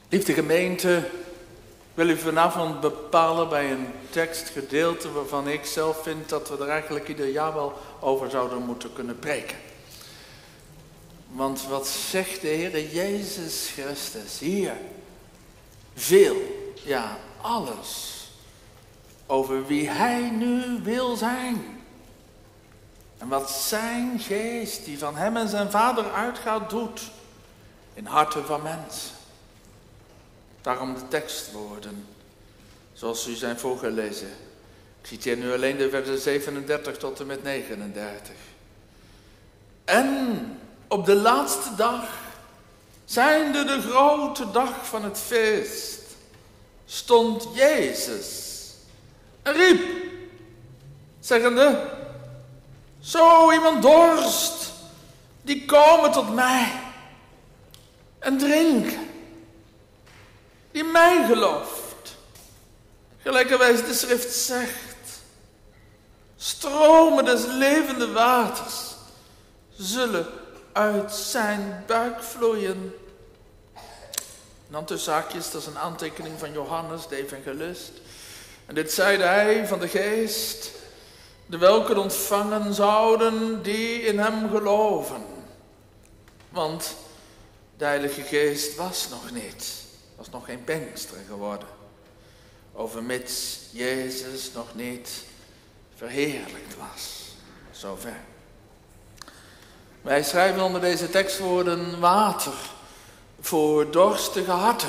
Liefde gemeente, wil u vanavond bepalen bij een tekstgedeelte waarvan ik zelf vind dat we er eigenlijk ieder jaar wel over zouden moeten kunnen preken. Want wat zegt de Heer Jezus Christus hier? Veel, ja alles, over wie Hij nu wil zijn. En wat zijn geest die van Hem en zijn Vader uitgaat doet in harten van mensen. Daarom de tekstwoorden, zoals u zijn voorgelezen. Ik citeer nu alleen de versen 37 tot en met 39. En op de laatste dag, zijnde de grote dag van het feest, stond Jezus en riep, zeggende, zo iemand dorst, die komen tot mij en drinken. Die mij gelooft, gelijkerwijs de schrift zegt, stromen des levende waters zullen uit zijn buik vloeien. En dan tussen haakjes, dat is een aantekening van Johannes, de evangelist. En dit zeide hij van de geest, de welke ontvangen zouden die in hem geloven. Want de Heilige Geest was nog niet. Was nog geen Pinkster geworden. Overmits Jezus nog niet verheerlijkt was. Zover. Wij schrijven onder deze tekstwoorden water voor dorstige harten.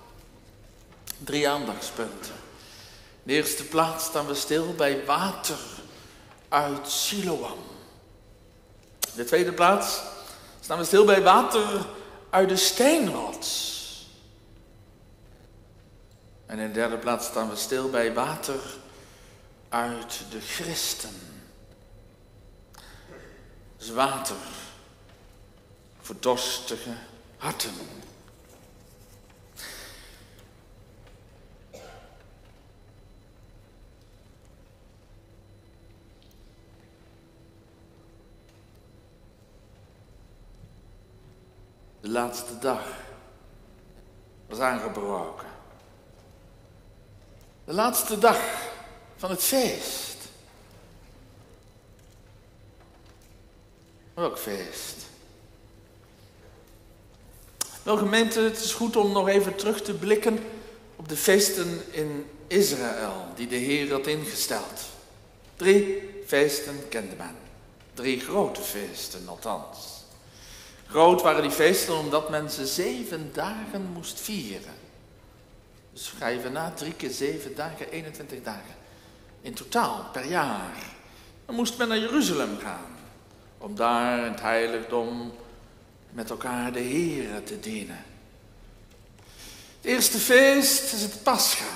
3 aandachtspunten. In de eerste plaats staan we stil bij water uit Siloam. In de tweede plaats staan we stil bij water uit de steenrots. En in de derde plaats staan we stil bij water uit de Christen. Dus water voor dorstige harten. De laatste dag was aangebroken. De laatste dag van het feest. Welk feest? Wel gemeente, het is goed om nog even terug te blikken op de feesten in Israël die de Heer had ingesteld. 3 feesten kende men. 3 grote feesten althans. Groot waren die feesten omdat men ze 7 dagen moest vieren. Dus ga even na, 3 keer 7 dagen, 21 dagen. In totaal, per jaar. Dan moest men naar Jeruzalem gaan. Om daar in het heiligdom met elkaar de Heere te dienen. Het eerste feest is het Pascha.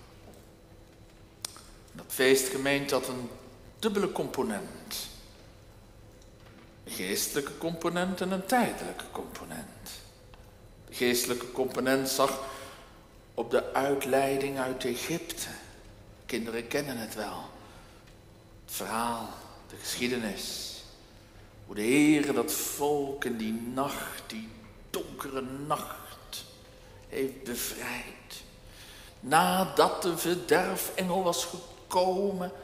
Dat feest gemeente had een dubbele component. Een geestelijke component en een tijdelijke component. De geestelijke component zag op de uitleiding uit Egypte. Kinderen kennen het wel. Het verhaal, de geschiedenis. Hoe de Heer dat volk in die nacht, die donkere nacht, heeft bevrijd. Nadat de verderfengel was gekomen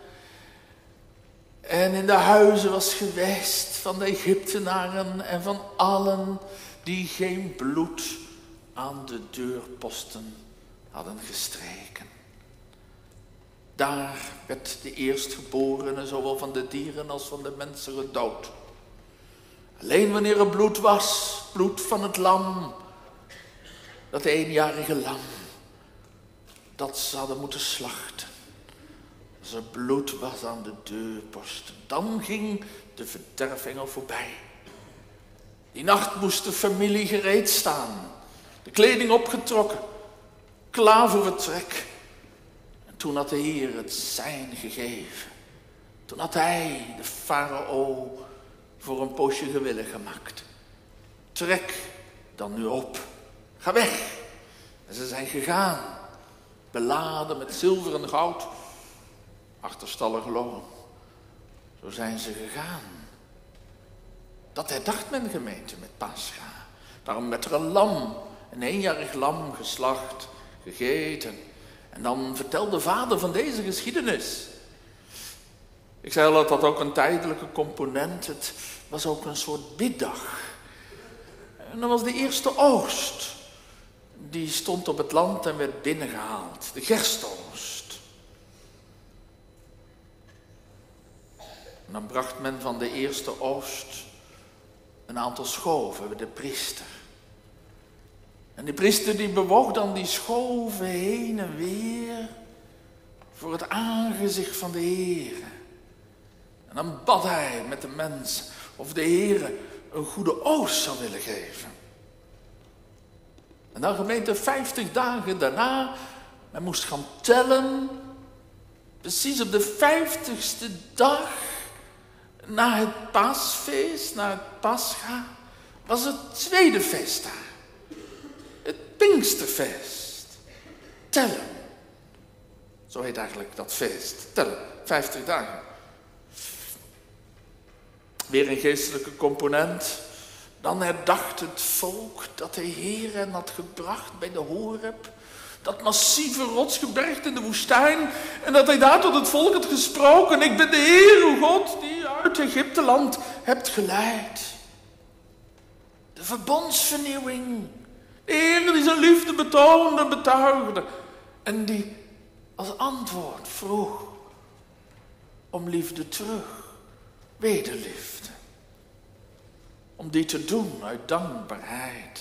en in de huizen was geweest van de Egyptenaren en van allen die geen bloed aan de deurposten hadden gestreken. Daar werd de eerstgeborene zowel van de dieren als van de mensen gedood. Alleen wanneer er bloed was, bloed van het lam, dat 1-jarige lam, dat ze hadden moeten slachten. Als er bloed was aan de deurposten, dan ging de verderfengel voorbij. Die nacht moest de familie gereed staan, de kleding opgetrokken, klaar voor vertrek. En toen had de Heer het sein gegeven. Toen had hij, de farao, voor een poosje gewillig gemaakt. Trek dan nu op. Ga weg. En ze zijn gegaan. Beladen met zilver en goud. Achterstallig loon. Zo zijn ze gegaan. Dat herdacht men gemeente met Pascha. Daarom werd er een lam een eenjarig lam geslacht, gegeten. En dan vertelt de vader van deze geschiedenis. Ik zei al dat dat ook een tijdelijke component. Het was ook een soort biddag. En dan was de eerste oogst. Die stond op het land en werd binnengehaald. De gerstoogst. En dan bracht men van de eerste oogst een aantal schoven bij de priester. En die priester die bewoog dan die schoven heen en weer voor het aangezicht van de Heere. En dan bad hij met de mens of de Heere een goede oogst zou willen geven. En dan gemeente 50 dagen daarna, men moest gaan tellen, precies op de 50ste dag na het paasfeest, na het Pascha, was het tweede feestdag. Het Pinksterfeest. Tellen. Zo heet eigenlijk dat feest. Tellen. 50 dagen. Weer een geestelijke component. Dan herdacht het volk dat de Heer hen had gebracht bij de Horeb. Dat massieve rotsgebergte in de woestijn. En dat hij daar tot het volk had gesproken. Ik ben de Heer, uw God, die uit Egypteland hebt geleid. De verbondsvernieuwing. De Heer die zijn liefde betoonde, betuigde. En die als antwoord vroeg om liefde terug. Wederliefde. Om die te doen uit dankbaarheid.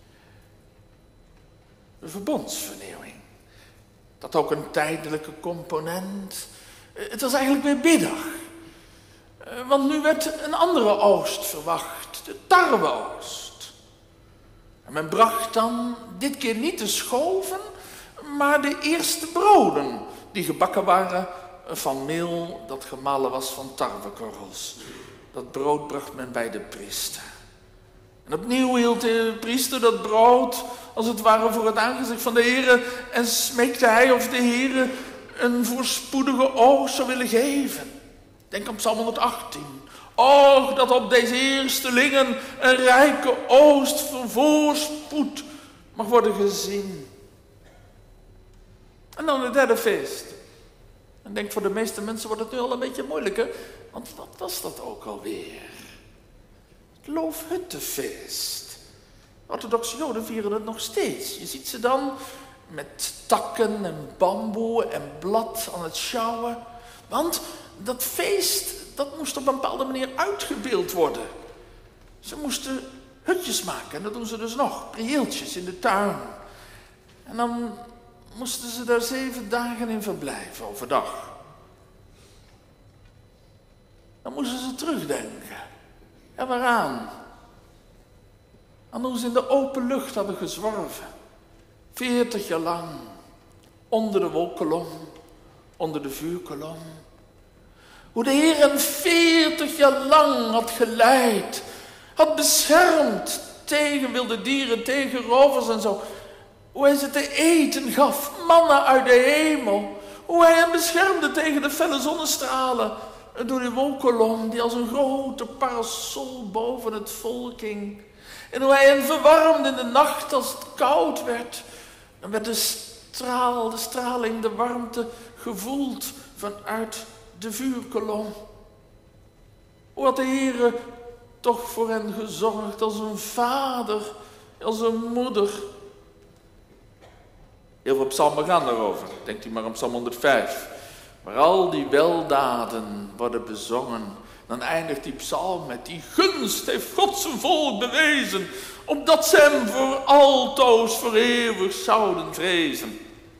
De verbondsvernieuwing. Dat ook een tijdelijke component. Het was eigenlijk weer biddag. Want nu werd een andere oogst verwacht. De tarweoogst. En men bracht dan dit keer niet de schoven, maar de eerste broden. Die gebakken waren van meel dat gemalen was van tarwekorrels. Dat brood bracht men bij de priester. En opnieuw hield de priester dat brood als het ware voor het aangezicht van de Heere en smeekte hij of de Heere een voorspoedige oogst zou willen geven. Denk aan Psalm 118. Och, dat op deze eerstelingen een rijke oogst van voorspoed mag worden gezien. En dan het derde feest. En denk, voor de meeste mensen wordt het nu al een beetje moeilijker. Want wat was dat ook alweer? Het Loofhuttenfeest. Orthodoxe Joden vieren het nog steeds. Je ziet ze dan met takken en bamboe en blad aan het sjouwen. Want dat feest, dat moest op een bepaalde manier uitgebeeld worden. Ze moesten hutjes maken. En dat doen ze dus nog. Prieeltjes in de tuin. En dan moesten ze daar 7 dagen in verblijven, overdag. Dan moesten ze terugdenken. En waaraan? Aan hoe ze in de open lucht hadden gezworven. 40 jaar lang. Onder de wolkolom. Onder de vuurkolom. Hoe de Heer hen 40 jaar lang had geleid. Had beschermd tegen wilde dieren, tegen rovers en zo. Hoe hij ze te eten gaf, manna uit de hemel. Hoe hij hen beschermde tegen de felle zonnestralen. Door die wolkolom die als een grote parasol boven het volk hing. En hoe hij hen verwarmde in de nacht als het koud werd. Dan werd de straling, de warmte gevoeld vanuit de vuurkolom. Hoe had de Heere toch voor hen gezorgd als een vader, als een moeder. Heel veel psalmen gaan daarover. Denkt u maar aan Psalm 105. Waar al die weldaden worden bezongen. Dan eindigt die psalm met die gunst heeft God zijn volk bewezen. Opdat ze hem voor altoos, voor eeuwig zouden vrezen.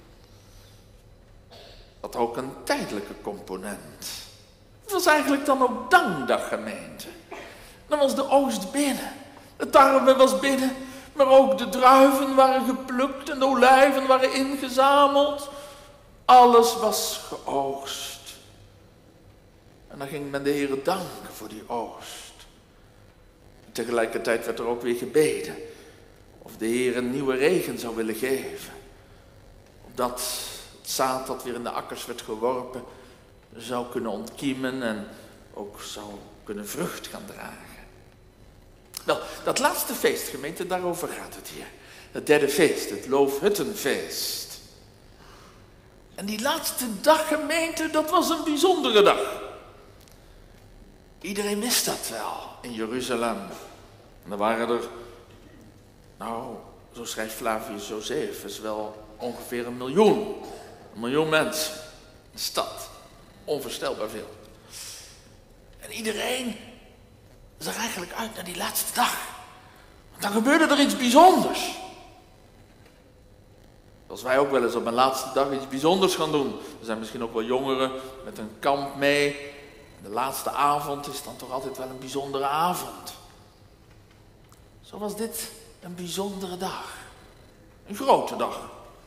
Dat ook een tijdelijke component. Het was eigenlijk dan ook dankdag, gemeente. Dan was de oogst binnen. De tarwe was binnen. Maar ook de druiven waren geplukt en de olijven waren ingezameld. Alles was geoogst. En dan ging men de Heere danken voor die oogst. En tegelijkertijd werd er ook weer gebeden. Of de Heer een nieuwe regen zou willen geven. Opdat het zaad dat weer in de akkers werd geworpen zou kunnen ontkiemen en ook zou kunnen vrucht gaan dragen. Wel, dat laatste feest, gemeente, daarover gaat het hier. Het derde feest, het Loofhuttenfeest. En die laatste dag, gemeente, dat was een bijzondere dag. Iedereen wist dat wel in Jeruzalem. En er waren er, zo schrijft Flavius Josephus, wel ongeveer 1 miljoen. 1 miljoen mensen. Een stad. Onvoorstelbaar veel. En iedereen zag eigenlijk uit naar die laatste dag. Want dan gebeurde er iets bijzonders. Zoals wij ook wel eens op een laatste dag iets bijzonders gaan doen. Er zijn misschien ook wel jongeren met een kamp mee. De laatste avond is dan toch altijd wel een bijzondere avond. Zo was dit een bijzondere dag. Een grote dag.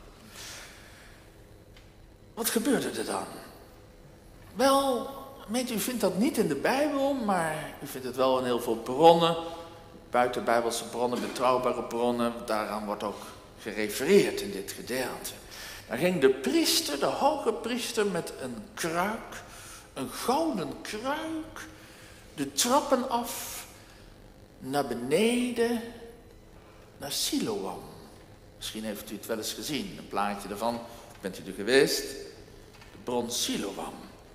Wat gebeurde er dan? Wel, u vindt dat niet in de Bijbel, maar u vindt het wel in heel veel bronnen. Buitenbijbelse bronnen, betrouwbare bronnen. Daaraan wordt ook gerefereerd in dit gedeelte. Dan ging de priester, de hoge priester, met een kruik, een gouden kruik, de trappen af, naar beneden, naar Siloam. Misschien heeft u het wel eens gezien, een plaatje daarvan, bent u er geweest? De bron Siloam.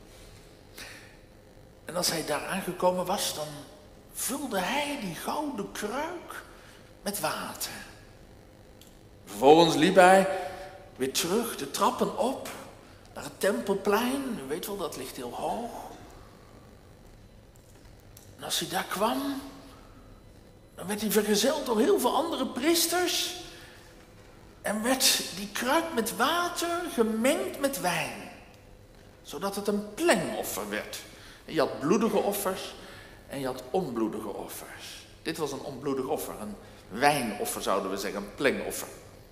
En als hij daar aangekomen was, dan vulde hij die gouden kruik met water. Vervolgens liep hij weer terug de trappen op naar het Tempelplein. U weet wel, dat ligt heel hoog. En als hij daar kwam, dan werd hij vergezeld door heel veel andere priesters. En werd die kruik met water gemengd met wijn. Zodat het een plengoffer werd. En je had bloedige offers en je had onbloedige offers. Dit was een onbloedig offer, een wijnoffer zouden we zeggen, een plengoffer.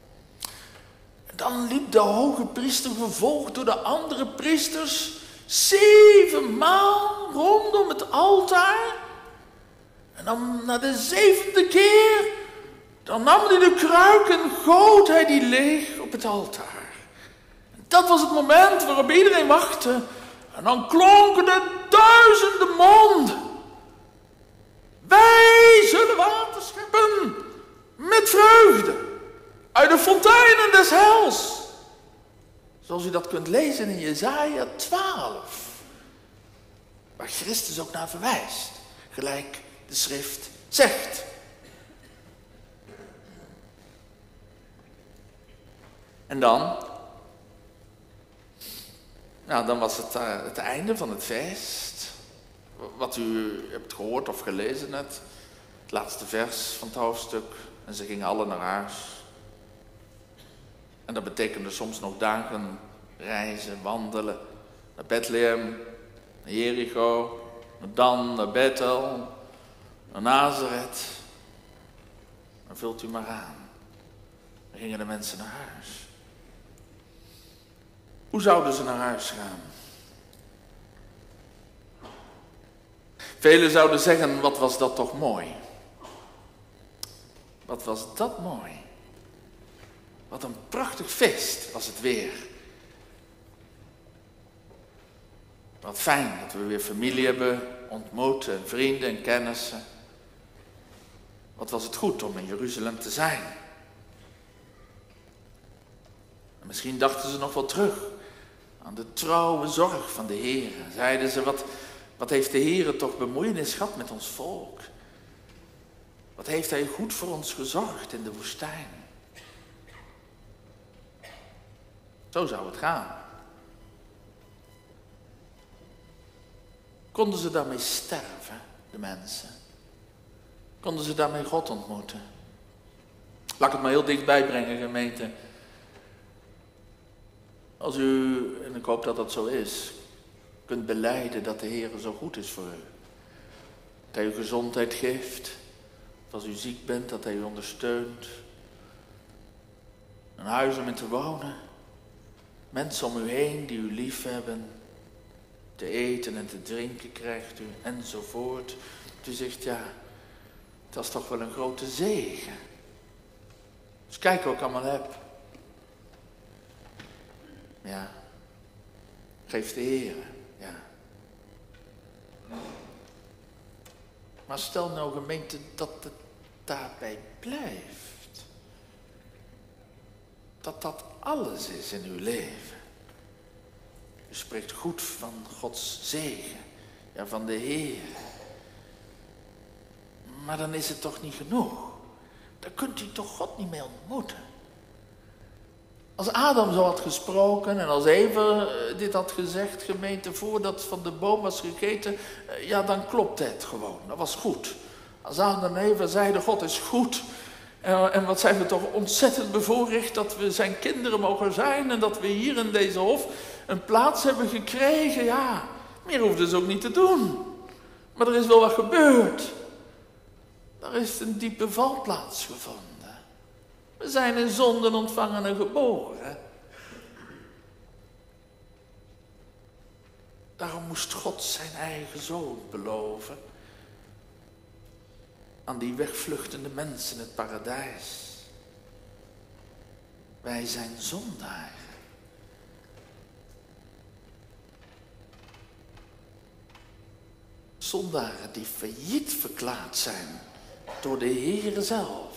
Dan liep de hoge priester gevolgd door de andere priesters 7 maal rondom het altaar. En dan na de 7e keer, dan nam hij de kruik en goot hij die leeg op het altaar. En dat was het moment waarop iedereen wachtte. En dan klonken de 1000 monden. Wij zullen water scheppen met vreugde uit de fonteinen des heils. Zoals u dat kunt lezen in Jesaja 12. Waar Christus ook naar verwijst. Gelijk de schrift zegt. En dan was het einde van het feest. Wat u hebt gehoord of gelezen net. Het laatste vers van het hoofdstuk. En ze gingen alle naar huis. En dat betekende soms nog dagen reizen, wandelen. Naar Bethlehem, naar Jericho, naar Dan, naar Bethel, naar Nazareth. Dan vult u maar aan. Dan gingen de mensen naar huis. Hoe zouden ze naar huis gaan? Velen zouden zeggen, wat was dat toch mooi. Wat was dat mooi. Wat een prachtig feest was het weer. Wat fijn dat we weer familie hebben ontmoet en vrienden en kennissen. Wat was het goed om in Jeruzalem te zijn. En misschien dachten ze nog wel terug aan de trouwe zorg van de Heer. Zeiden ze, wat heeft de Heer toch bemoeienis gehad met ons volk. Wat heeft Hij goed voor ons gezorgd in de woestijn. Zo zou het gaan. Konden ze daarmee sterven, de mensen? Konden ze daarmee God ontmoeten? Laat ik het maar heel dichtbij brengen, gemeente. Als u, en ik hoop dat dat zo is, kunt belijden dat de Heer zo goed is voor u. Dat Hij u gezondheid geeft. Of als u ziek bent, dat Hij u ondersteunt. Een huis om in te wonen. Mensen om u heen die u lief hebben. Te eten en te drinken krijgt u, enzovoort. U zegt, ja, dat is toch wel een grote zegen. Dus kijk wat ik allemaal heb. Ja, geeft de Heer, ja. Maar stel nou, gemeente, dat het daarbij blijft. dat alles is in uw leven. U spreekt goed van Gods zegen, ja, van de Heer. Maar dan is het toch niet genoeg. Dan kunt u toch God niet meer ontmoeten. Als Adam zo had gesproken en als Eva dit had gezegd, gemeente, voordat van de boom was gegeten, ja, dan klopt het gewoon. Dat was goed. Als Adam en Eva zeiden, God is goed. En wat zijn we toch ontzettend bevoorrecht dat we zijn kinderen mogen zijn en dat we hier in deze hof een plaats hebben gekregen. Ja, meer hoefden ze ook niet te doen. Maar er is wel wat gebeurd. Er is een diepe valplaats gevonden. We zijn in zonden ontvangen en geboren. Daarom moest God zijn eigen zoon beloven aan die wegvluchtende mensen in het paradijs. Wij zijn zondaren. Zondaren die failliet verklaard zijn door de Heere zelf.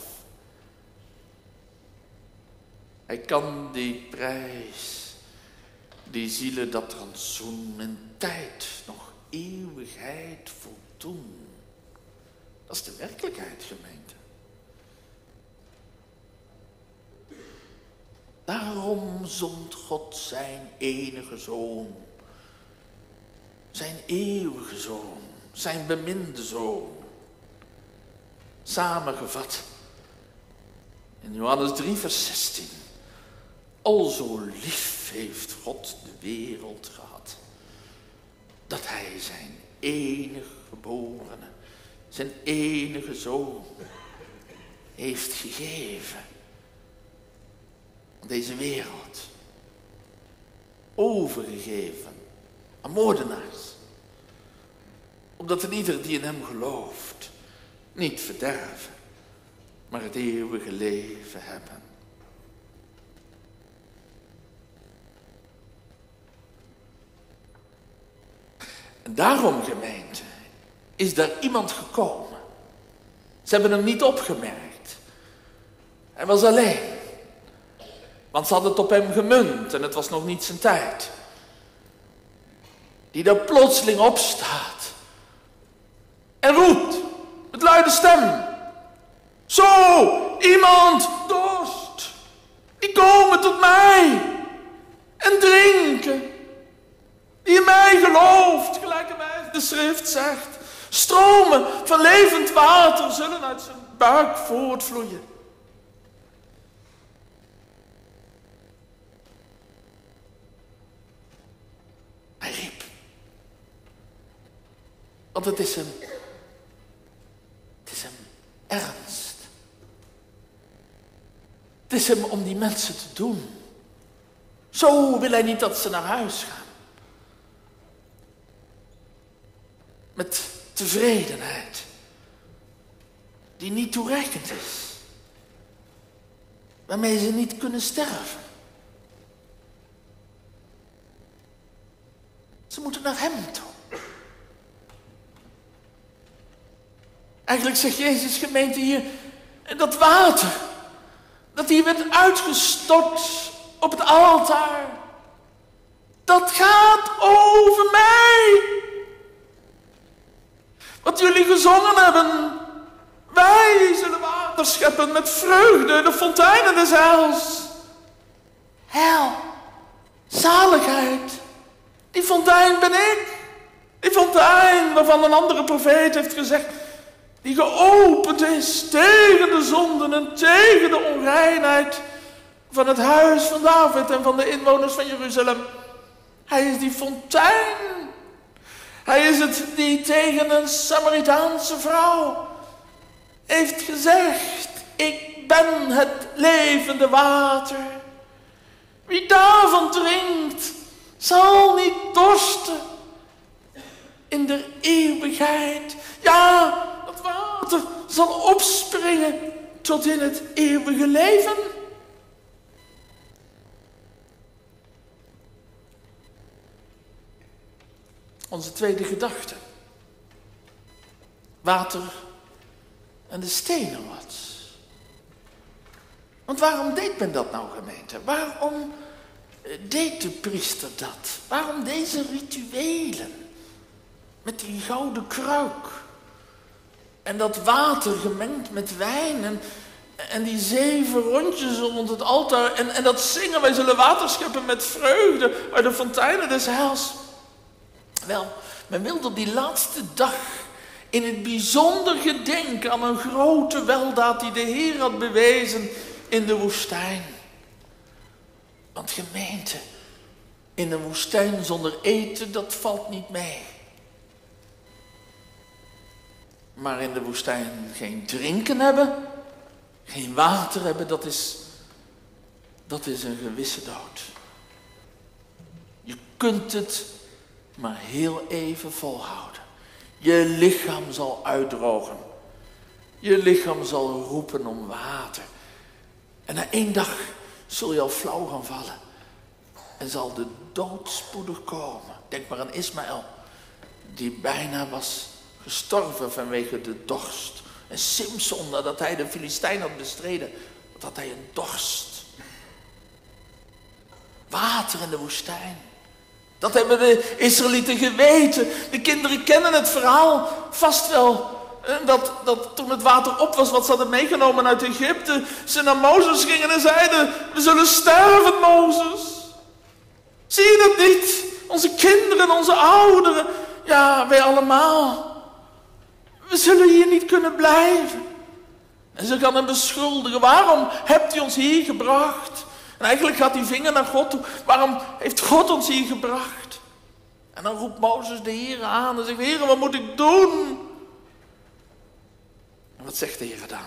Hij kan die prijs, die zielen dat rantsoen in tijd, nog eeuwigheid voldoen. Dat is de werkelijkheid, gemeente. Daarom zond God zijn enige zoon. Zijn eeuwige zoon. Zijn beminde zoon. Samengevat in Johannes 3 vers 16. Al zo lief heeft God de wereld gehad, dat hij zijn enige geborene, zijn enige zoon heeft gegeven aan deze wereld. Overgegeven aan moordenaars. Omdat een ieder die in hem gelooft niet verderven, maar het eeuwige leven hebben. En daarom, gemeente, is daar iemand gekomen. Ze hebben hem niet opgemerkt. Hij was alleen. Want ze hadden het op hem gemunt en het was nog niet zijn tijd. Die daar plotseling opstaat. En roept met luide stem. Zo, iemand dorst. Die komen tot mij. En drinken. Die in mij gelooft, gelijkerwijs de schrift zegt. Stromen van levend water zullen uit zijn buik voortvloeien. Hij riep. Want het is hem ernst. Het is hem om die mensen te doen. Zo wil hij niet dat ze naar huis gaan. Met tevredenheid. Die niet toereikend is. Waarmee ze niet kunnen sterven. Ze moeten naar hem toe. Eigenlijk zegt Jezus, gemeente, hier, dat water, dat hier werd uitgestort op het altaar, dat gaat over mij. Wat jullie gezongen hebben, wij zullen water scheppen met vreugde, de fonteinen des heils. Heil, zaligheid, die fontein ben ik. Die fontein waarvan een andere profeet heeft gezegd, die geopend is tegen de zonden en tegen de onreinheid van het huis van David en van de inwoners van Jeruzalem. Hij is die fontein. Hij is het die tegen een Samaritaanse vrouw heeft gezegd, ik ben het levende water. Wie daarvan drinkt, zal niet dorsten in de eeuwigheid. Ja, het water zal opspringen tot in het eeuwige leven. Onze tweede gedachte. Water en de stenenrots. Want waarom deed men dat nou, gemeente? Waarom deed de priester dat? Waarom deze rituelen? Met die gouden kruik. En dat water gemengd met wijn. En die 7 rondjes rond het altaar. En dat zingen, wij zullen water scheppen met vreugde uit de fonteinen des heils. Wel, men wilde op die laatste dag in het bijzonder gedenken aan een grote weldaad die de Heer had bewezen in de woestijn. Want gemeente, in een woestijn zonder eten, dat valt niet mee. Maar in de woestijn geen drinken hebben, geen water hebben, dat is een gewisse dood. Je kunt het maar heel even volhouden. Je lichaam zal uitdrogen. Je lichaam zal roepen om water. En na 1 dag zul je al flauw gaan vallen. En zal de dood spoedig komen. Denk maar aan Ismaël, die bijna was gestorven vanwege de dorst. En Simson, nadat hij de Filistijn had bestreden, wat had hij een dorst. Water in de woestijn. Dat hebben de Israëlieten geweten. De kinderen kennen het verhaal vast wel. Dat toen het water op was wat ze hadden meegenomen uit Egypte, ze naar Mozes gingen en zeiden: we zullen sterven, Mozes. Zie je dat niet? Onze kinderen, onze ouderen, ja, wij allemaal. We zullen hier niet kunnen blijven. En ze gaan hem beschuldigen. Waarom hebt u ons hier gebracht? En eigenlijk gaat die vinger naar God toe. Waarom heeft God ons hier gebracht? En dan roept Mozes de Heer aan en zegt: Heer, wat moet ik doen? En wat zegt de Heer dan?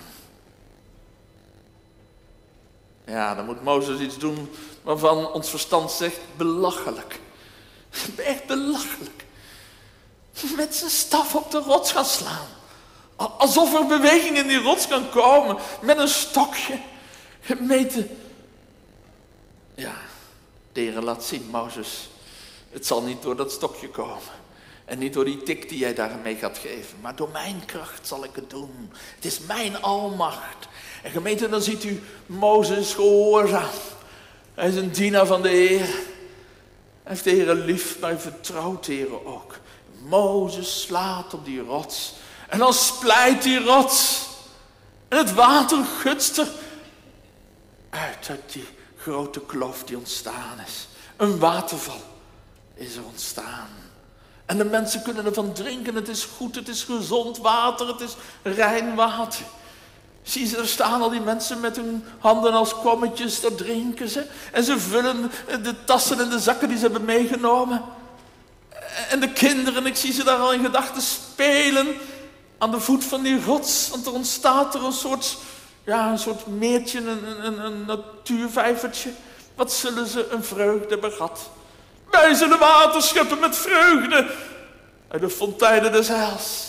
Ja, dan moet Mozes iets doen waarvan ons verstand zegt: belachelijk. Echt belachelijk. Met zijn staf op de rots gaan slaan. Alsof er beweging in die rots kan komen. Met een stokje. Gemeten. Ja, de Heer laat zien, Mozes. Het zal niet door dat stokje komen. En niet door die tik die jij daarmee gaat geven. Maar door mijn kracht zal ik het doen. Het is mijn almacht. En gemeente, dan ziet u Mozes gehoorzaam. Hij is een dienaar van de Heer. Hij heeft de Heer lief, maar hij vertrouwt de Heer ook. Mozes slaat op die rots. En dan splijt die rots. En het water gutst er uit die grote kloof die ontstaan is. Een waterval is er ontstaan. En de mensen kunnen ervan drinken. Het is goed, het is gezond water, het is rein water. Zie ze, er staan al die mensen met hun handen als kommetjes, daar drinken ze. En ze vullen de tassen en de zakken die ze hebben meegenomen. En de kinderen, ik zie ze daar al in gedachten spelen aan de voet van die rots. Want er ontstaat er een soort meertje, een natuurvijvertje. Wat zullen ze een vreugde hebben gehad. Wij zullen water scheppen met vreugde uit de fonteinen des heils.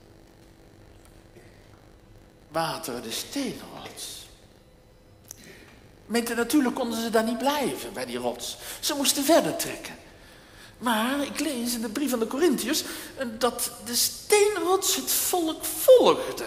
Water uit de steenrots. Natuurlijk konden ze daar niet blijven bij die rots. Ze moesten verder trekken. Maar ik lees in de brief aan de Korintiërs dat de steenrots het volk volgde.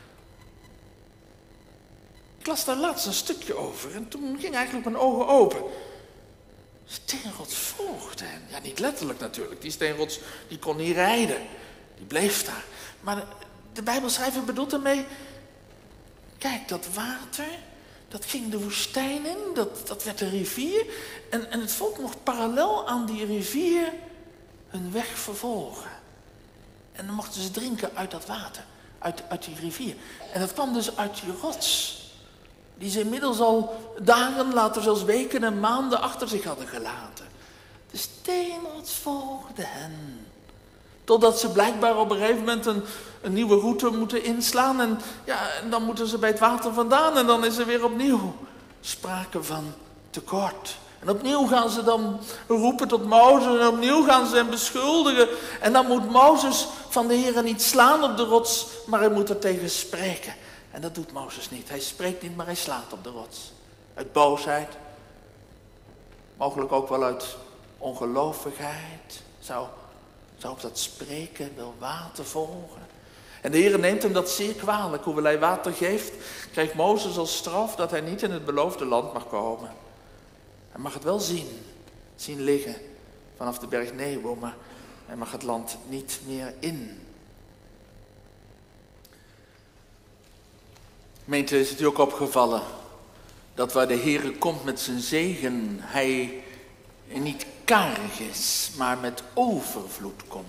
Ik las daar laatst een stukje over en toen ging eigenlijk mijn ogen open. Steenrots volgde hen. Ja, niet letterlijk natuurlijk. Die steenrots die kon niet rijden. Die bleef daar. Maar de Bijbelschrijver bedoelt ermee: kijk, dat water, dat ging de woestijn in, dat werd een rivier. En het volk mocht parallel aan die rivier hun weg vervolgen. En dan mochten ze drinken uit dat water, uit die rivier. En dat kwam dus uit die rots, die ze inmiddels al dagen, later zelfs weken en maanden achter zich hadden gelaten. De steenrots volgde hen. Totdat ze blijkbaar op een gegeven moment een nieuwe route moeten inslaan. En dan moeten ze bij het water vandaan. En dan is er weer opnieuw sprake van tekort. En opnieuw gaan ze dan roepen tot Mozes. En opnieuw gaan ze hem beschuldigen. En dan moet Mozes van de Heer niet slaan op de rots. Maar hij moet er tegen spreken. En dat doet Mozes niet. Hij spreekt niet, maar hij slaat op de rots. Uit boosheid. Mogelijk ook wel uit ongelovigheid. Zou op dat spreken wel water volgen. En de Heer neemt hem dat zeer kwalijk. Hoewel hij water geeft, krijgt Mozes als straf dat hij niet in het beloofde land mag komen. Hij mag het wel zien liggen vanaf de berg Nebo, maar hij mag het land niet meer in. Gemeente, is het u ook opgevallen dat waar de Heer komt met zijn zegen, hij niet karig is, maar met overvloed komt.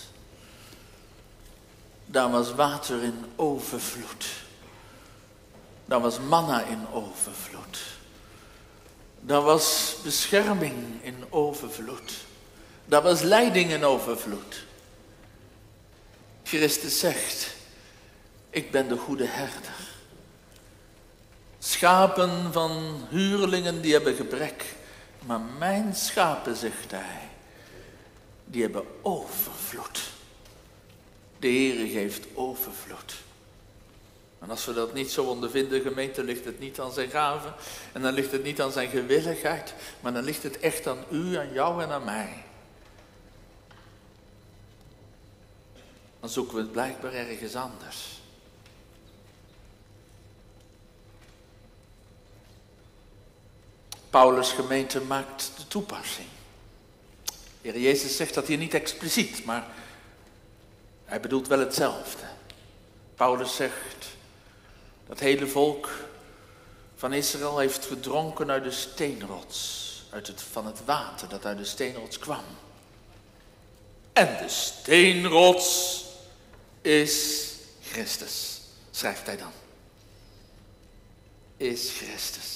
Daar was water in overvloed. Daar was manna in overvloed. Daar was bescherming in overvloed. Daar was leiding in overvloed. Christus zegt, ik ben de goede herder. Schapen van huurlingen die hebben gebrek. Maar mijn schapen, zegt hij, die hebben overvloed. De Heere geeft overvloed. En als we dat niet zo ondervinden, gemeente, ligt het niet aan zijn gaven. En dan ligt het niet aan zijn gewilligheid. Maar dan ligt het echt aan u, aan jou en aan mij. Dan zoeken we het blijkbaar ergens anders. Paulus' gemeente maakt de toepassing. De Heer Jezus zegt dat hier niet expliciet, maar hij bedoelt wel hetzelfde. Paulus zegt, dat hele volk van Israël heeft gedronken uit de steenrots, van het water dat uit de steenrots kwam. En de steenrots is Christus, schrijft hij dan. Is Christus.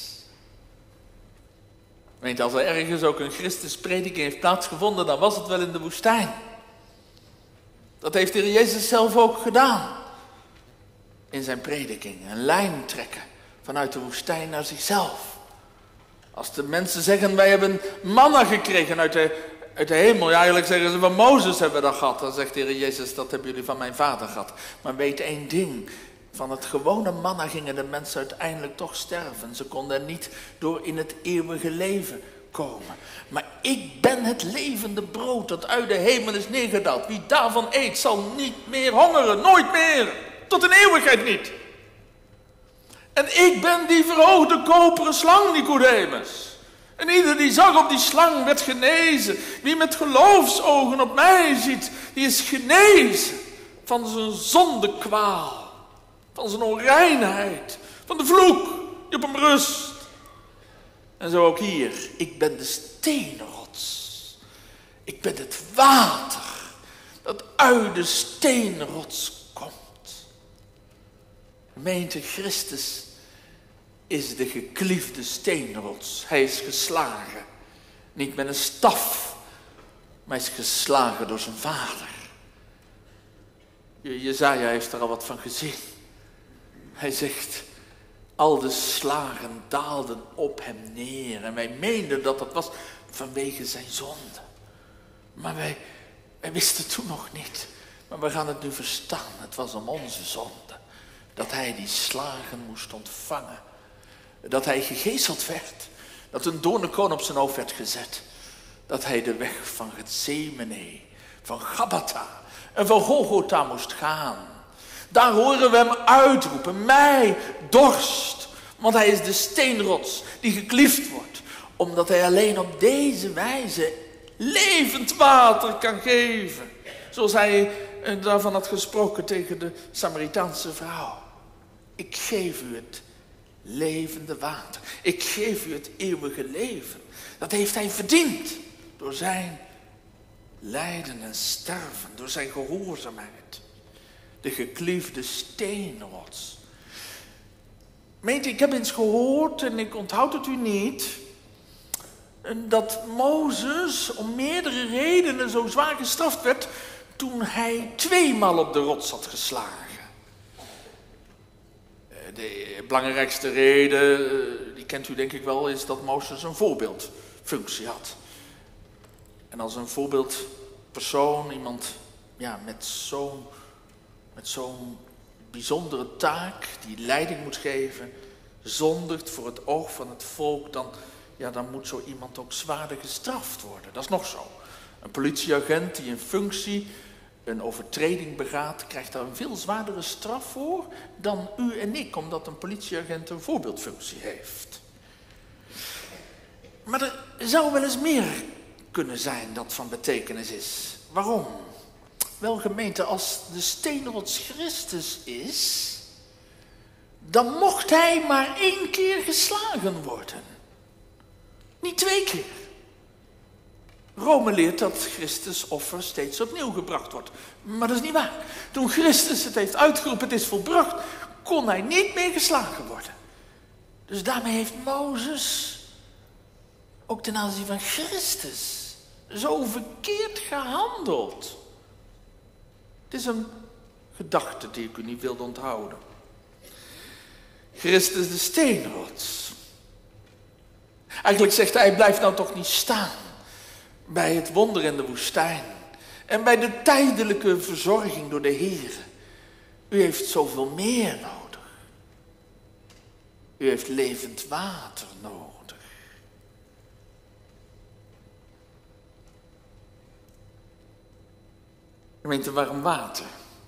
Weet, als er ergens ook een Christusprediking heeft plaatsgevonden, dan was het wel in de woestijn. Dat heeft de Heer Jezus zelf ook gedaan. In zijn prediking, een lijn trekken vanuit de woestijn naar zichzelf. Als de mensen zeggen, wij hebben manna gekregen uit de hemel. Ja, eigenlijk zeggen ze, van Mozes hebben we dat gehad. Dan zegt de Heer Jezus, dat hebben jullie van mijn vader gehad. Maar weet één ding, van het gewone manna gingen de mensen uiteindelijk toch sterven. Ze konden niet door in het eeuwige leven komen. Maar ik ben het levende brood dat uit de hemel is neergedaald. Wie daarvan eet zal niet meer hongeren, nooit meer. Tot in eeuwigheid niet. En ik ben die verhoogde koperen slang, Nicodemus. En ieder die zag op die slang werd genezen. Wie met geloofsogen op mij ziet, die is genezen van zijn zondekwaal. Van zijn onreinheid. Van de vloek die op hem rust. En zo ook hier. Ik ben de steenrots. Ik ben het water dat uit de steenrots komt. Gemeente, Christus is de gekliefde steenrots. Hij is geslagen. Niet met een staf, maar hij is geslagen door zijn vader. Jesaja heeft er al wat van gezien. Hij zegt, al de slagen daalden op hem neer. En wij meenden dat dat was vanwege zijn zonde. Maar wij wisten het toen nog niet. Maar we gaan het nu verstaan. Het was om onze zonde. Dat hij die slagen moest ontvangen. Dat hij gegezeld werd. Dat een doornenkroon op zijn hoofd werd gezet. Dat hij de weg van Getsemane, van Gabbatha en van Golgotha moest gaan. Daar horen we hem uitroepen, mij dorst. Want hij is de steenrots die gekliefd wordt. Omdat hij alleen op deze wijze levend water kan geven. Zoals hij daarvan had gesproken tegen de Samaritaanse vrouw. Ik geef u het levende water. Ik geef u het eeuwige leven. Dat heeft hij verdiend. Door zijn lijden en sterven. Door zijn gehoorzaamheid. De gekliefde steenrots. Meent, ik heb eens gehoord, en ik onthoud het u niet, dat Mozes om meerdere redenen zo zwaar gestraft werd toen hij 2 maal op de rots had geslagen. De belangrijkste reden, die kent u denk ik wel, is dat Mozes een voorbeeldfunctie had. En als een voorbeeldpersoon, iemand met zo'n bijzondere taak, die leiding moet geven, zondigt voor het oog van het volk, dan moet zo iemand ook zwaarder gestraft worden. Dat is nog zo. Een politieagent die een functie een overtreding begaat, krijgt daar een veel zwaardere straf voor dan u en ik, omdat een politieagent een voorbeeldfunctie heeft. Maar er zou wel eens meer kunnen zijn dat van betekenis is. Waarom? Wel, gemeente, als de steenrots Christus is, dan mocht hij maar 1 keer geslagen worden. Niet 2 keer. Rome leert dat Christus offer steeds opnieuw gebracht wordt. Maar dat is niet waar. Toen Christus het heeft uitgeroepen, het is volbracht, kon hij niet meer geslagen worden. Dus daarmee heeft Mozes ook ten aanzien van Christus zo verkeerd gehandeld. Het is een gedachte die ik u niet wilde onthouden. Christus de steenrots. Eigenlijk zegt hij, blijf nou toch niet staan bij het wonder in de woestijn en bij de tijdelijke verzorging door de Heer. U heeft zoveel meer nodig. U heeft levend water nodig. Gemeente, waarom water?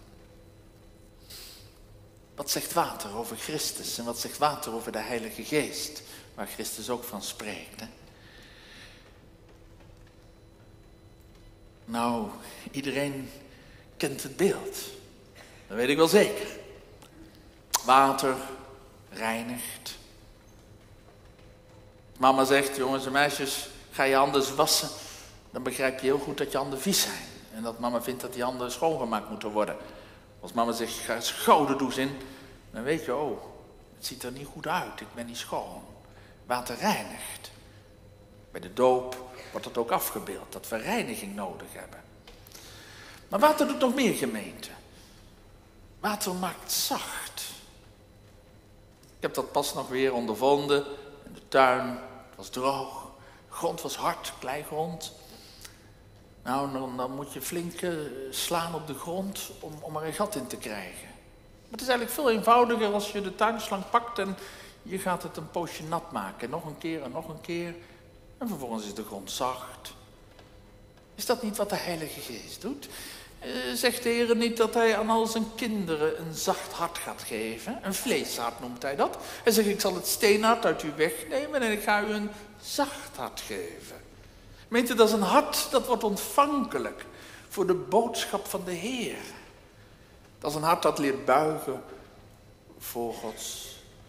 Wat zegt water over Christus en wat zegt water over de Heilige Geest, waar Christus ook van spreekt? Hè? Nou, iedereen kent het beeld. Dat weet ik wel zeker. Water reinigt. Mama zegt, jongens en meisjes, ga je handen eens wassen. Dan begrijp je heel goed dat je handen vies zijn. En dat mama vindt dat die handen schoongemaakt moeten worden. Als mama zegt, ga eens gauw de douche in. Dan weet je, oh, het ziet er niet goed uit. Ik ben niet schoon. Water reinigt. Bij de doop wordt dat ook afgebeeld. Dat we reiniging nodig hebben. Maar water doet nog meer, gemeente. Water maakt zacht. Ik heb dat pas nog weer ondervonden. In de tuin, het was droog. De grond was hard, kleigrond. Nou, dan moet je flink slaan op de grond om er een gat in te krijgen. Maar het is eigenlijk veel eenvoudiger als je de tuinslang pakt en je gaat het een poosje nat maken. Nog een keer en nog een keer. En vervolgens is de grond zacht. Is dat niet wat de Heilige Geest doet? Zegt de Heer niet dat hij aan al zijn kinderen een zacht hart gaat geven? Een vleeshart noemt hij dat. Hij zegt, ik zal het steenhart uit u wegnemen en ik ga u een zacht hart geven. Meent u, dat is een hart dat wordt ontvankelijk voor de boodschap van de Heer. Dat is een hart dat leert buigen voor Gods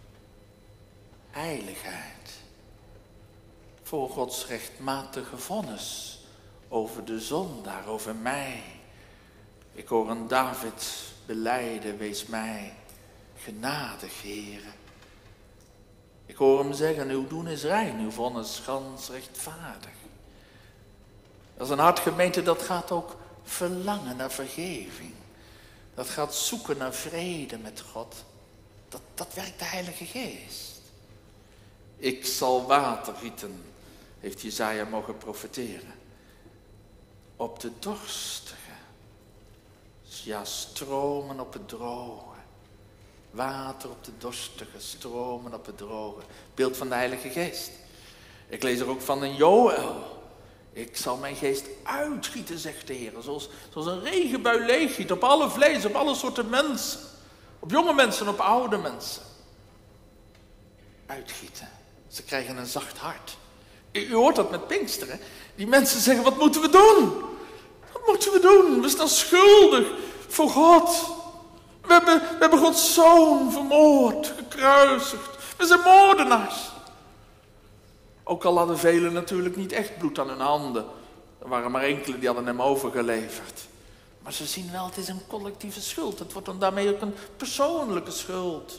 heiligheid. Voor Gods rechtmatige vonnis over de zondaar, over mij. Ik hoor een David belijden, wees mij genadig, Heere. Ik hoor hem zeggen, uw doen is rein, uw vonnis gans rechtvaardig. Dat is een hart, gemeente, dat gaat ook verlangen naar vergeving. Dat gaat zoeken naar vrede met God. Dat werkt de Heilige Geest. Ik zal water gieten, heeft Jesaja mogen profeteren. Op de dorstige. Ja, stromen op het droge. Water op de dorstige, stromen op het droge. Beeld van de Heilige Geest. Ik lees er ook van in Joël. Ik zal mijn geest uitgieten, zegt de Heer. Zoals een regenbui leeggiet op alle vlees, op alle soorten mensen. Op jonge mensen, op oude mensen. Uitgieten. Ze krijgen een zacht hart. U hoort dat met Pinksteren. Die mensen zeggen, wat moeten we doen? Wat moeten we doen? We staan schuldig voor God. We hebben Gods Zoon vermoord, gekruisigd. We zijn moordenaars. Ook al hadden velen natuurlijk niet echt bloed aan hun handen. Er waren maar enkele die hadden hem overgeleverd. Maar ze zien wel, het is een collectieve schuld. Het wordt dan daarmee ook een persoonlijke schuld.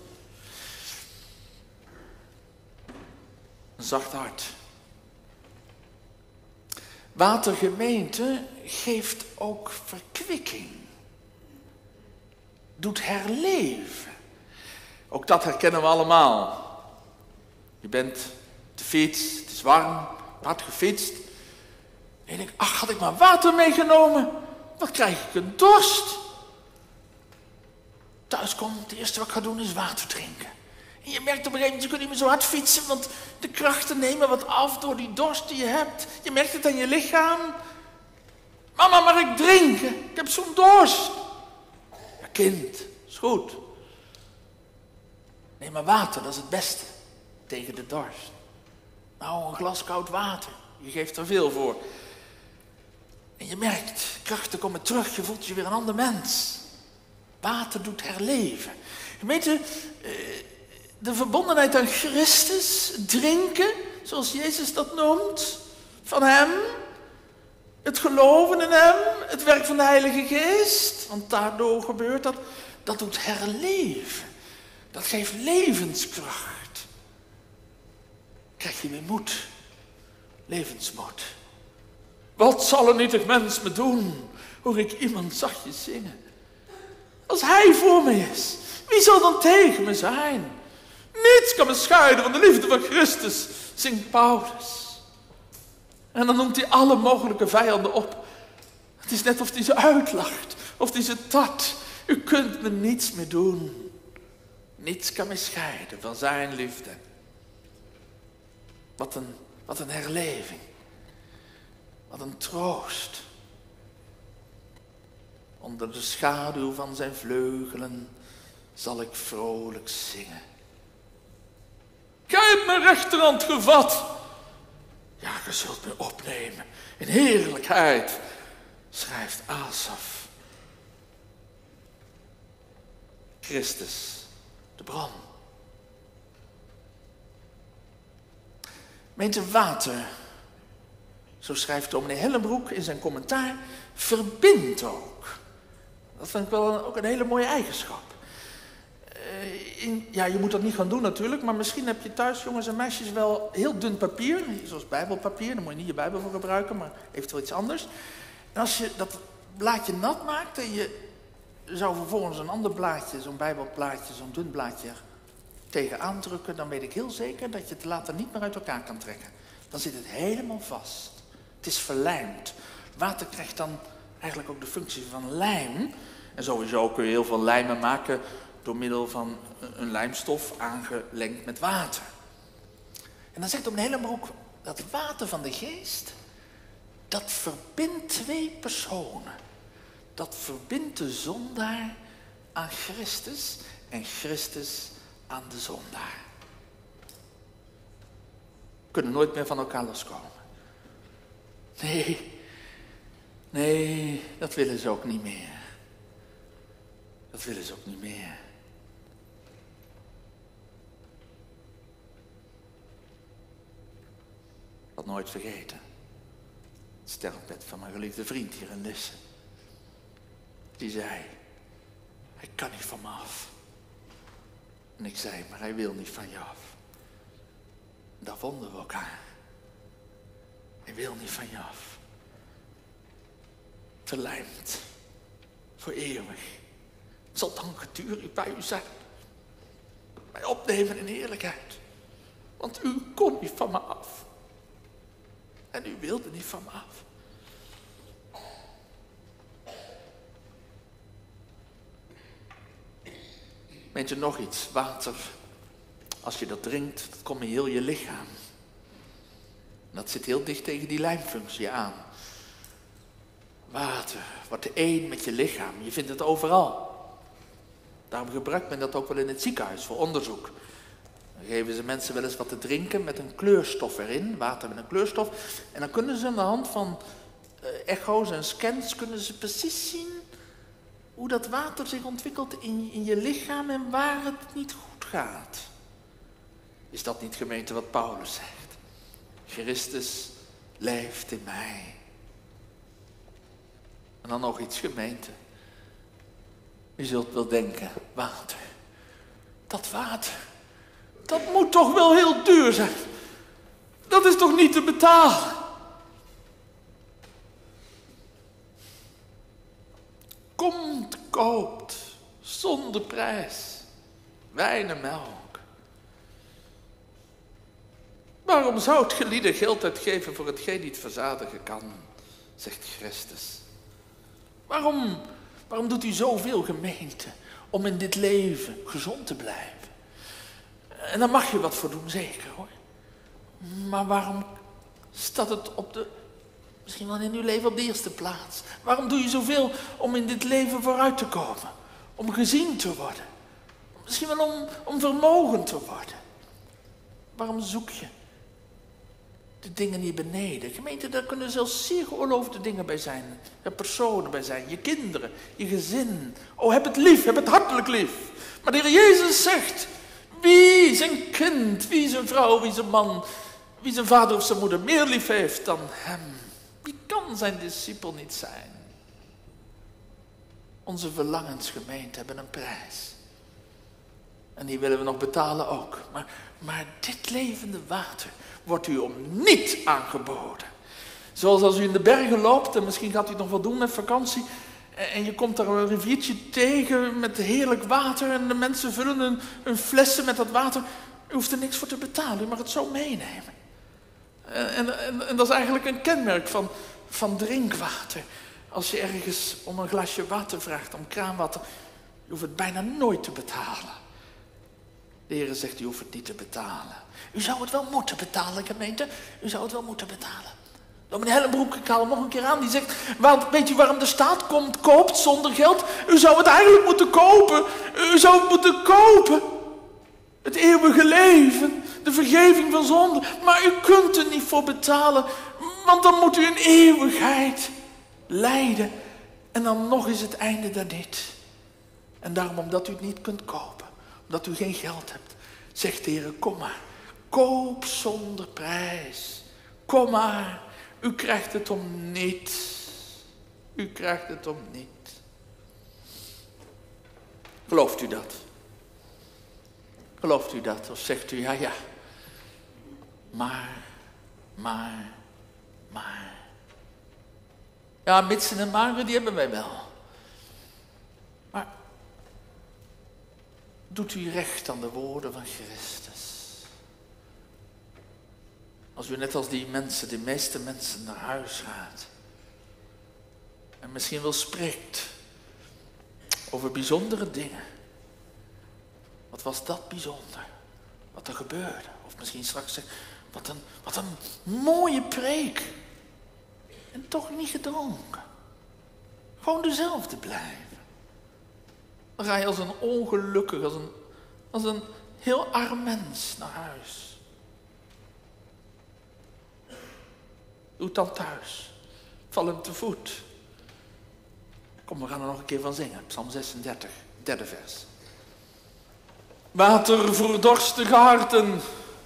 Een zacht hart. Watergemeente geeft ook verkwikking. Doet herleven. Ook dat herkennen we allemaal. Je bent op de fiets, het is warm, hard gefietst. En je denkt, ach, had ik maar water meegenomen, wat krijg ik een dorst. Thuis kom, het eerste wat ik ga doen is water drinken. En je merkt op een gegeven moment, je kunt niet meer zo hard fietsen, want de krachten nemen wat af door die dorst die je hebt. Je merkt het aan je lichaam. Mama, mag ik drinken? Ik heb zo'n dorst. Ja, kind, is goed. Nee, maar water, dat is het beste tegen de dorst. Nou, een glas koud water. Je geeft er veel voor. En je merkt, krachten komen terug. Je voelt je weer een ander mens. Water doet herleven. Gemeente, de verbondenheid aan Christus, drinken, zoals Jezus dat noemt, van hem, het geloven in hem, het werk van de Heilige Geest, want daardoor gebeurt dat, dat doet herleven. Dat geeft levenskracht. Krijg je weer moed, levensmoed. Wat zal een nietig mens me doen, hoor ik iemand zachtjes zingen. Als hij voor me is, wie zal dan tegen me zijn? Niets kan me scheiden van de liefde van Christus, zingt Paulus. En dan noemt hij alle mogelijke vijanden op. Het is net of hij ze uitlacht, of hij ze tart. U kunt me niets meer doen. Niets kan me scheiden van zijn liefde. Wat een herleving. Wat een troost. Onder de schaduw van zijn vleugelen zal ik vrolijk zingen. Gij hebt mijn rechterhand gevat. Ja, ge zult me opnemen in heerlijkheid, schrijft Asaf. Christus, de bron. Gemeente, water, zo schrijft dominee Hellenbroek in zijn commentaar, verbindt ook. Dat vind ik wel ook een hele mooie eigenschap. Ja, je moet dat niet gaan doen natuurlijk, maar misschien heb je thuis, jongens en meisjes, wel heel dun papier, zoals bijbelpapier. Daar moet je niet je bijbel voor gebruiken, maar eventueel iets anders. En als je dat blaadje nat maakt en je zou vervolgens een ander blaadje, zo'n bijbelplaatje, zo'n dun blaadje tegenaan drukken, dan weet ik heel zeker dat je het later niet meer uit elkaar kan trekken. Dan zit het helemaal vast. Het is verlijmd. Water krijgt dan eigenlijk ook de functie van lijm. En sowieso kun je heel veel lijmen maken door middel van een lijmstof aangelengd met water. En dan zegt op een hele broek dat water van de geest, dat verbindt twee personen. Dat verbindt de zondaar aan Christus en Christus aan de zondaar. Kunnen nooit meer van elkaar loskomen. Nee, dat willen ze ook niet meer. Dat willen ze ook niet meer. Ik had nooit vergeten. Het sterfbed van mijn geliefde vriend hier in Lisse. Die zei, hij kan niet van me af. En ik zei, maar hij wil niet van je af. En daar vonden we elkaar. Hij wil niet van je af. Verlijmd. Voor eeuwig. Het zal dan gedurig bij u zijn. Mij opnemen in heerlijkheid. Want u kon niet van me af. En u wilde niet van me af. Meent u nog iets? Water. Als je dat drinkt, dat komt in heel je lichaam. En dat zit heel dicht tegen die lijmfunctie aan. Water wordt één met je lichaam. Je vindt het overal. Daarom gebruikt men dat ook wel in het ziekenhuis voor onderzoek. Dan geven ze mensen wel eens wat te drinken met een kleurstof erin. Water met een kleurstof. En dan kunnen ze aan de hand van echo's en scans kunnen ze precies zien hoe dat water zich ontwikkelt in je lichaam en waar het niet goed gaat. Is dat niet, gemeente, wat Paulus zegt? Christus leeft in mij. En dan nog iets, gemeente. Je zult wel denken, water. Dat water, dat moet toch wel heel duur zijn. Dat is toch niet te betalen? Komt, koopt, zonder prijs, wijn en melk. Waarom zou het gelieden geld uitgeven voor hetgeen niet verzadigen kan, zegt Christus. Waarom doet u zoveel, gemeente, om in dit leven gezond te blijven? En daar mag je wat voor doen, zeker hoor. Maar waarom staat het op de Misschien wel in uw leven op de eerste plaats. Waarom doe je zoveel om in dit leven vooruit te komen? Om gezien te worden. Misschien wel om vermogen te worden. Waarom zoek je de dingen hier beneden? Gemeente, daar kunnen zelfs zeer geoorloofde dingen bij zijn. Er personen bij zijn, je kinderen, je gezin. Oh, heb het lief, heb het hartelijk lief. Maar de Heer Jezus zegt, wie zijn kind, wie zijn vrouw, wie zijn man, wie zijn vader of zijn moeder meer lief heeft dan hem, wie kan zijn discipel niet zijn? Onze verlangens, gemeente, hebben een prijs. En die willen we nog betalen ook. Maar dit levende water wordt u om niet aangeboden. Zoals als u in de bergen loopt, en misschien gaat u het nog wel doen met vakantie, en je komt daar een riviertje tegen met heerlijk water, en de mensen vullen hun flessen met dat water. U hoeft er niks voor te betalen, u mag het zo meenemen. En dat is eigenlijk een kenmerk van drinkwater. Als je ergens om een glasje water vraagt, om kraanwater, je hoeft het bijna nooit te betalen. De Heer zegt, u hoeft het niet te betalen. U zou het wel moeten betalen, gemeente. U zou het wel moeten betalen. Dominee Hellenbroek, ik haal hem nog een keer aan, die zegt, weet u waarom de staat koopt zonder geld? U zou het eigenlijk moeten kopen. U zou het moeten kopen. Het eeuwige leven, de vergeving van zonde. Maar u kunt er niet voor betalen, want dan moet u in eeuwigheid lijden. En dan nog is het einde daar niet. En daarom, omdat u het niet kunt kopen, omdat u geen geld hebt, zegt de Heer, kom maar. Koop zonder prijs. Kom maar. U krijgt het om niet. U krijgt het om niet. Gelooft u dat? Gelooft u dat? Of zegt u, ja. Maar. Ja, mitsen en maren, die hebben wij wel. Maar doet u recht aan de woorden van Christus? Als u net als die meeste mensen naar huis gaat. En misschien wel spreekt over bijzondere dingen. Wat was dat bijzonder? Wat er gebeurde. Of misschien straks zegt, wat een mooie preek. En toch niet gedronken. Gewoon dezelfde blijven. Dan ga je als een ongelukkig, als een heel arm mens naar huis. Doe het dan thuis. Val hem te voet. Kom, we gaan er nog een keer van zingen. Psalm 36, derde vers. Water voor dorstige harten.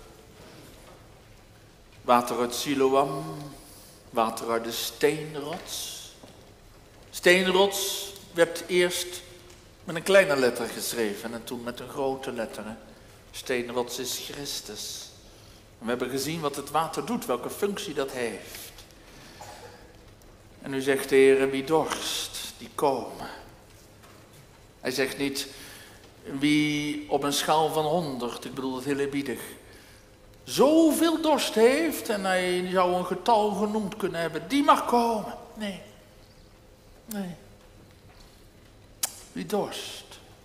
Water uit Siloam. Water uit de steenrots. Steenrots werd eerst met een kleine letter geschreven en toen met een grote letter. Steenrots is Christus. En we hebben gezien wat het water doet, welke functie dat heeft. En nu zegt de Heer, wie dorst, die komen. Hij zegt niet, wie op een schaal van 100, ik bedoel het heel eerbiedig, zoveel dorst heeft, en hij zou een getal genoemd kunnen hebben, die mag komen. Nee. Wie dorst.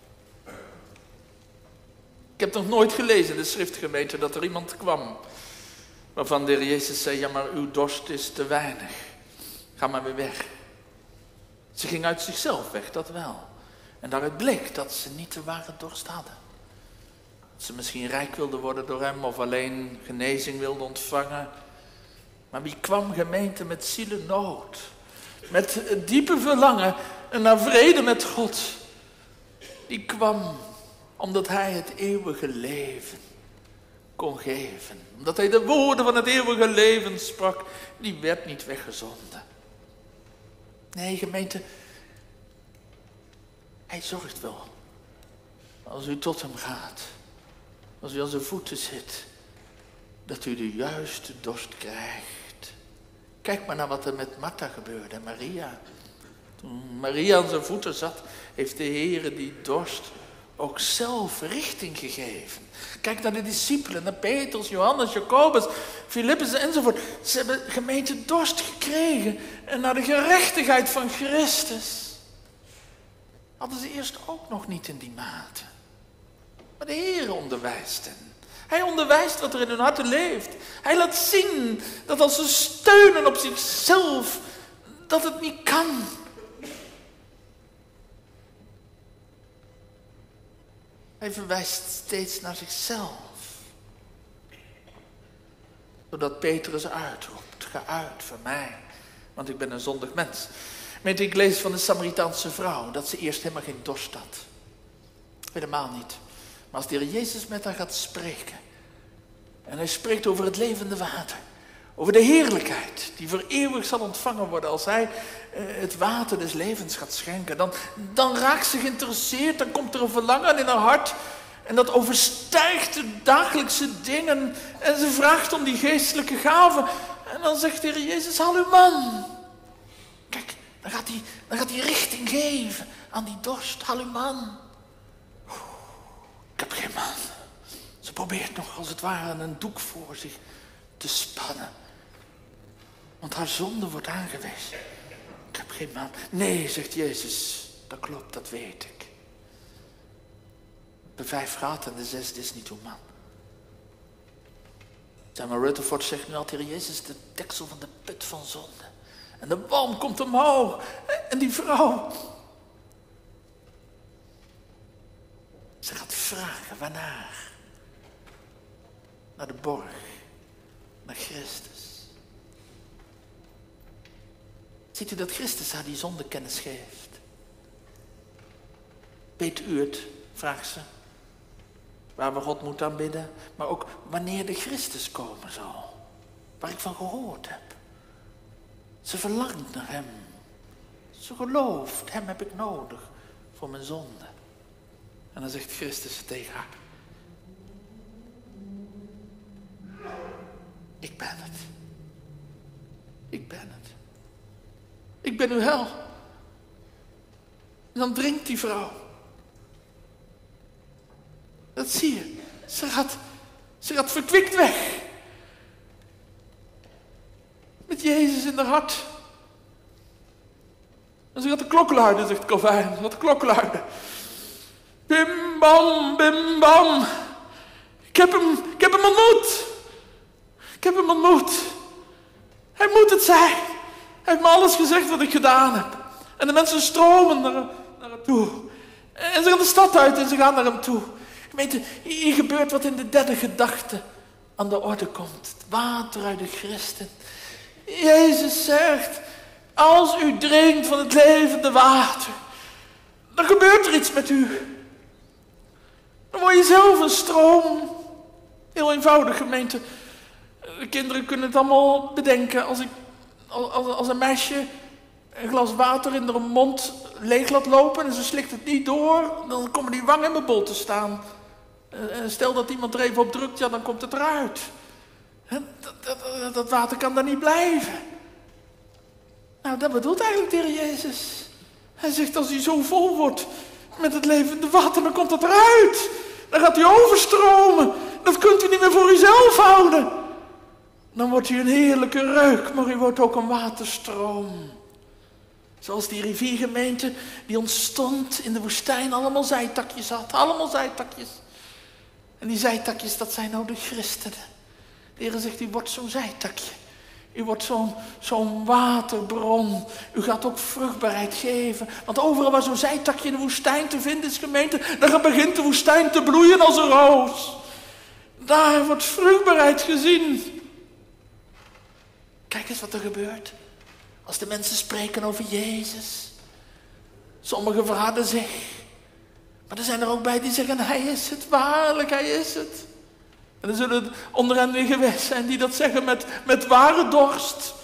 Ik heb nog nooit gelezen in de schriftgemeente dat er iemand kwam waarvan de Heer Jezus zei, ja, maar uw dorst is te weinig. Ga maar weer weg. Ze ging uit zichzelf weg, dat wel. En daaruit bleek dat ze niet de ware dorst hadden. Dat ze misschien rijk wilden worden door hem of alleen genezing wilden ontvangen. Maar wie kwam, gemeente, met zielennood? Met het diepe verlangen naar vrede met God. Die kwam omdat hij het eeuwige leven kon geven. Omdat hij de woorden van het eeuwige leven sprak. Die werd niet weggezonden. Nee, gemeente. Hij zorgt wel. Als u tot hem gaat. Als u aan zijn voeten zit. Dat u de juiste dorst krijgt. Kijk maar naar wat er met Martha gebeurde en Maria. Toen Maria aan zijn voeten zat, heeft de Heere die dorst ook zelf richting gegeven. Kijk naar de discipelen, naar Petrus, Johannes, Jacobus, Filippus enzovoort. Ze hebben gemeente dorst gekregen en naar de gerechtigheid van Christus. Hadden ze eerst ook nog niet in die mate. Maar de Heere onderwijst hen. Hij onderwijst wat er in hun harten leeft. Hij laat zien dat als ze steunen op zichzelf, dat het niet kan. Hij verwijst steeds naar zichzelf. Zodat Petrus uitroept, ga uit van mij, want ik ben een zondig mens. Ik lees van de Samaritaanse vrouw dat ze eerst helemaal geen dorst had. Helemaal niet. Maar als de Heer Jezus met haar gaat spreken, en hij spreekt over het levende water, over de heerlijkheid die voor eeuwig zal ontvangen worden als hij het water des levens gaat schenken, dan raakt ze geïnteresseerd, dan komt er een verlangen in haar hart en dat overstijgt de dagelijkse dingen en ze vraagt om die geestelijke gaven en dan zegt de Heer Jezus, haal uw man. Kijk, dan gaat hij richting geven aan die dorst, haal uw man. Ik heb geen man. Ze probeert nog als het ware een doek voor zich te spannen. Want haar zonde wordt aangewezen. Ik heb geen man. Nee, zegt Jezus. Dat klopt, dat weet ik. De 5 gaat en de 6e is niet uw man. Samuel Rutherford zegt nu altijd, Heer Jezus, de deksel van de put van zonde. En de walm komt omhoog. En die vrouw, ze gaat vragen, waarnaar? Naar de borg, naar Christus. Ziet u dat Christus haar die zondekennis geeft? Weet u het, vraagt ze, waar we God moeten aanbidden, maar ook wanneer de Christus komen zal, waar ik van gehoord heb. Ze verlangt naar hem. Ze gelooft, hem heb ik nodig voor mijn zonde. En dan zegt Christus tegen haar, ik ben het. Ik ben het. Ik ben uw hel. En dan drinkt die vrouw. Dat zie je. Ze gaat verkwikt weg. Met Jezus in haar hart. En ze gaat de klok luiden, zegt Calvijn. Ze gaat de klok luiden. Bim bam, bim bam. Ik heb hem ontmoet. Ik heb hem ontmoet. Hij moet het zijn. Hij heeft me alles gezegd wat ik gedaan heb. En de mensen stromen naar hem toe. En ze gaan de stad uit en ze gaan naar hem toe. Gemeente, hier gebeurt wat in de 3e gedachte aan de orde komt. Het water uit de Christen. Jezus zegt, als u drinkt van het levende water, dan gebeurt er iets met u. Dan word je zelf een stroom. Heel eenvoudig, gemeente. De kinderen kunnen het allemaal bedenken. Als een meisje een glas water in haar mond leeg laat lopen en ze slikt het niet door, dan komen die wangen in mijn bol te staan. En stel dat iemand er even op drukt, ja, dan komt het eruit. Dat water kan daar niet blijven. Nou, dat bedoelt eigenlijk de Heer Jezus. Hij zegt, als hij zo vol wordt met het levende water, dan komt dat eruit. Dan gaat hij overstromen. Dat kunt u niet meer voor uzelf houden. Dan wordt u een heerlijke reuk, maar u wordt ook een waterstroom. Zoals die riviergemeente die ontstond in de woestijn, allemaal zijtakjes had. Allemaal zijtakjes. En die zijtakjes, dat zijn nou de christenen. De Heer zegt, u wordt zo'n zijtakje. U wordt zo'n waterbron. U gaat ook vruchtbaarheid geven. Want overal waar zo'n zijtakje in de woestijn te vinden is, gemeente, dan begint de woestijn te bloeien als een roos. Daar wordt vruchtbaarheid gezien. Kijk eens wat er gebeurt. Als de mensen spreken over Jezus. Sommigen verharden zich. Maar er zijn er ook bij die zeggen, hij is het, waarlijk, hij is het. En er zullen onder hen weer geweest zijn die dat zeggen met ware dorst.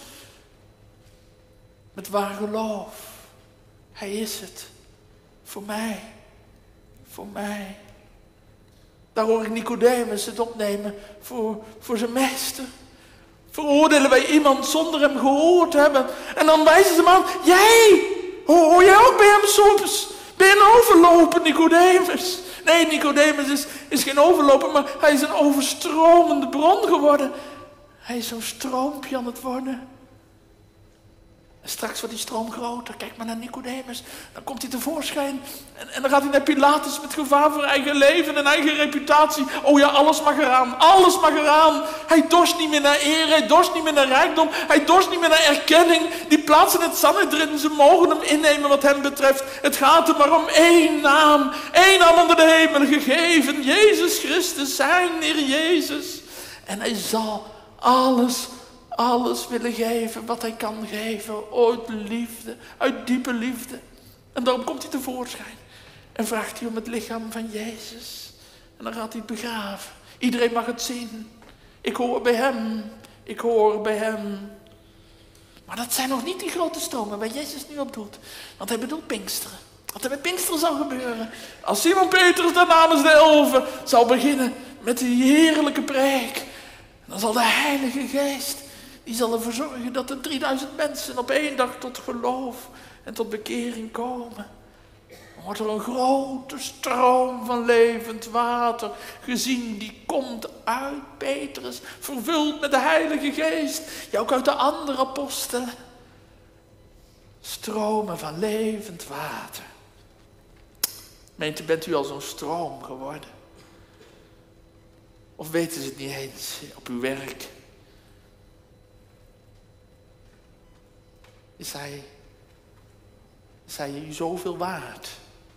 Met waar geloof. Hij is het. Voor mij. Voor mij. Daar hoor ik Nicodemus het opnemen voor zijn meester. Veroordelen wij iemand zonder hem gehoord te hebben. En dan wijzen ze hem aan. Jij! Hoor jij ook bij hem soms? Ben je een overloper, Nicodemus? Nee, Nicodemus is geen overloper, maar hij is een overstromende bron geworden. Hij is zo'n stroompje aan het worden. En straks wordt die stroom groter. Kijk maar naar Nicodemus. Dan komt hij tevoorschijn. En dan gaat hij naar Pilatus met gevaar voor eigen leven en eigen reputatie. Oh ja, alles mag eraan. Alles mag eraan. Hij dorst niet meer naar eer. Hij dorst niet meer naar rijkdom. Hij dorst niet meer naar erkenning. Die plaatsen het Sanhedrin. Ze mogen hem innemen wat hem betreft. Het gaat er maar om één naam. Één naam onder de hemel gegeven. Jezus Christus, zijn Heer Jezus. En hij zal alles willen geven wat hij kan geven. Uit liefde, uit diepe liefde. En daarom komt hij tevoorschijn. En vraagt hij om het lichaam van Jezus. En dan gaat hij het begraven. Iedereen mag het zien. Ik hoor bij hem. Ik hoor bij hem. Maar dat zijn nog niet die grote stromen waar Jezus nu op doet. Want hij bedoelt Pinksteren. Wat er met Pinksteren zou gebeuren. Als Simon Petrus daar namens de 11 zal beginnen met die heerlijke preek. Dan zal de Heilige Geest, die zal ervoor zorgen dat er 3000 mensen op één dag tot geloof en tot bekering komen. Dan wordt er een grote stroom van levend water gezien, die komt uit Petrus, vervuld met de Heilige Geest. Ja, ook uit de andere apostelen. Stromen van levend water. Gemeente, bent u al zo'n stroom geworden? Of weten ze het niet eens op uw werk? Is hij u zoveel waard?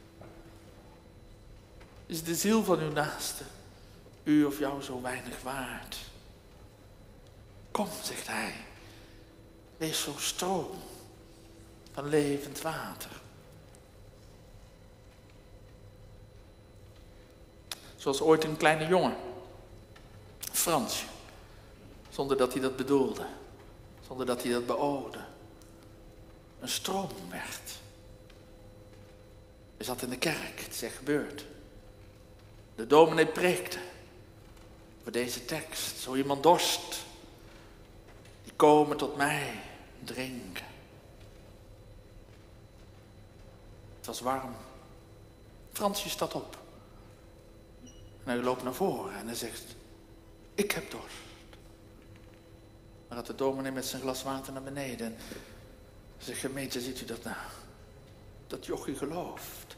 Is de ziel van uw naaste u of jou zo weinig waard? Kom, zegt hij, wees zo'n stroom van levend water. Zoals ooit een kleine jongen, Fransje, zonder dat hij dat bedoelde, zonder dat hij dat beoogde, een stroom werd. Hij zat in de kerk, het is echt gebeurd. De dominee preekte over deze tekst. Zo iemand dorst, die komen tot mij drinken. Het was warm. Fransje staat op. En hij loopt naar voren en hij zegt, ik heb dorst. Dan gaat de dominee met zijn glas water naar beneden. En zegt, gemeente, ziet u dat nou? Dat jochie gelooft.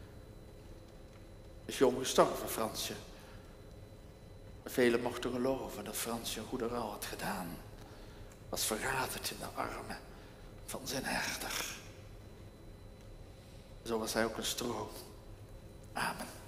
Is jong gestorven, Fransje. Velen mochten geloven dat Fransje een goede rouw had gedaan. Was vergaderd in de armen van zijn herder. Zo was hij ook een stroom. Amen.